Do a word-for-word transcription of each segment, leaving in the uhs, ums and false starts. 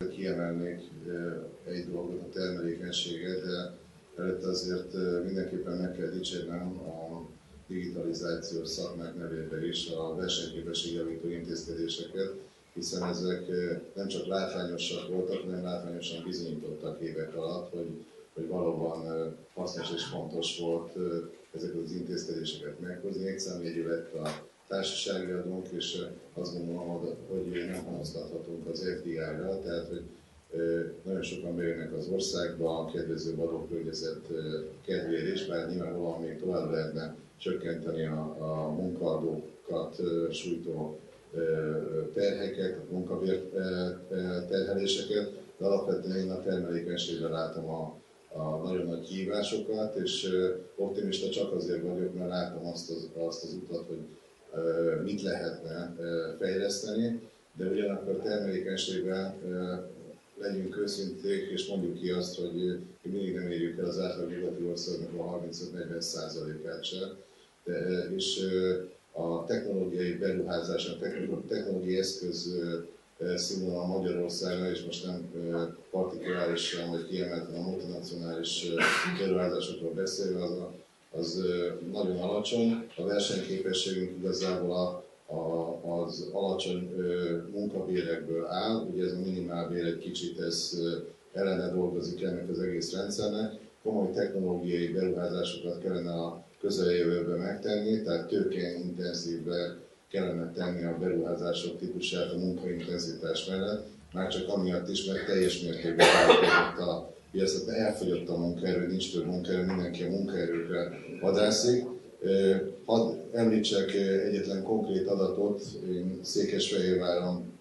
Kiemelnék egy dolgot, a termelékenységet, de előtte azért mindenképpen meg kell dicsérnem a digitalizációs szakmák nevében is a versenyképességjavító intézkedéseket, hiszen ezek nem csak látványosak voltak, hanem látványosan bizonyítottak évek alatt, hogy, hogy valóban hasznos és fontos volt ezeket az intézkedéseket meghozni. Egyszámjegyű lett a társasági adónk, és azt gondolom, hogy nem panaszkodhatunk az ef dé i-ra, tehát hogy nagyon sokan bejönnek az országba a kedvező adókörnyezet kedvéért is, bár nyilvánvalóan még tovább lehetne csökkenteni a, a munkaadókat sújtó terheket, a munkabér terheléseket, de alapvetően én a termelékenységre látom a, a nagyon nagy kihívásokat, és optimista csak azért vagyok, mert látom azt az, azt az utat, hogy mit lehetne fejleszteni, de ugyanakkor termelékenységben legyünk őszinték, és mondjuk ki azt, hogy mindig nem érjük el az átlag nyugati országnak a harmincöt-negyven százalékát sem, de, és a technológiai beruházás, a technológiai eszköz színvonal Magyarországon, és most nem partikulárisan vagy kiemelten a multinacionális beruházásokról beszélve, az, a, az nagyon alacsony. A versenyképességünk igazából a, a, az alacsony munkabérekből áll, ugye ez a minimálbér egy kicsit ez ellene dolgozik ennek az egész rendszernek. Komoly technológiai beruházásokat kellene a közeljövőben megtenni, tehát tőkeintenzívbe kellene tenni a beruházások típusát a munkaintenzitás mellett, már csak amiatt is, mert teljes mértékben változott a piac, elfogyott a munkaerő, nincs több munkaerő, mindenki a munkaerőkre vadászik. Hadd említsek egyetlen konkrét adatot, én Székesfehérváron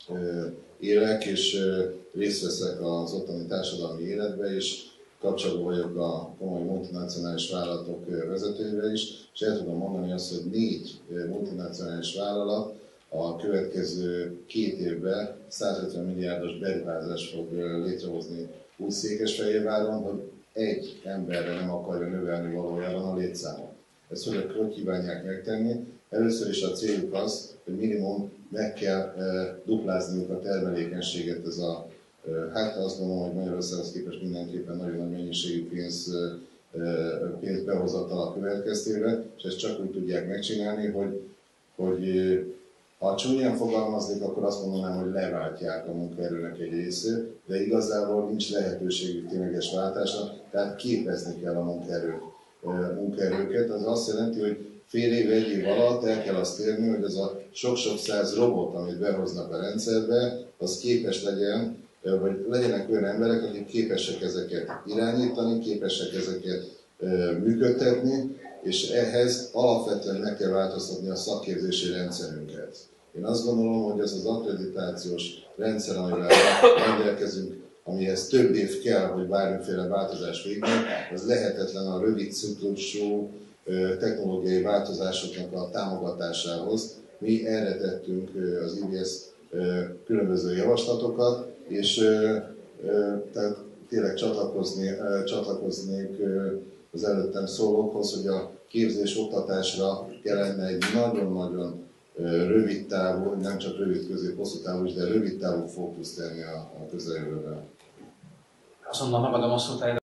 élek, és részt veszek az ottani társadalmi életbe, és kapcsolatban vagyok a komoly multinacionális vállalatok vezetőivel is, és el tudom mondani azt, hogy négy multinacionális vállalat a következő két évben százötven milliárdos beruházást fog létrehozni úgy Székesfehérváron, hogy egy emberre nem akarja növelni valójában a létszámot. Ezt hogy, hogy kívánják megtenni? Először is a céljuk az, hogy minimum meg kell duplázniuk a termelékenységet. Ez a, hát azt gondolom, hogy Magyarországhoz képest mindenképpen nagyon nagy mennyiségű pénz, pénz behozatala következtében, és ezt csak úgy tudják megcsinálni, hogy, hogy ha csúnyán fogalmaznék, akkor azt mondanám, hogy leváltják a munkaerőnek egy részét, de igazából nincs lehetőségük tényleges váltásra, tehát képezni kell a munkaerőt, munkaerőket. Az azt jelenti, hogy fél év, egy év alatt el kell azt érni, hogy az a sok-sok száz robot, amit behoznak a rendszerbe, az képes legyen, vagy legyenek olyan emberek, akik képesek ezeket irányítani, képesek ezeket működtetni, és ehhez alapvetően meg kell változtatni a szakképzési rendszerünket. Én azt gondolom, hogy ez az akkreditációs rendszer, amivel rendelkezünk, amihez több év kell, hogy bármiféle változás végben, az lehetetlen a rövid ciklusú technológiai változásoknak a támogatásához. Mi erre tettünk az i bé es különböző javaslatokat, és tehát tényleg csatlakozni, csatlakoznék az előttem szólókhoz, hogy a képzés-oktatásra kellene egy nagyon-nagyon rövid távú, nem csak rövid közép-hosszú távú is, de rövid távú fókuszt tenni a, a közeljövőben. Azonnal megadom a szót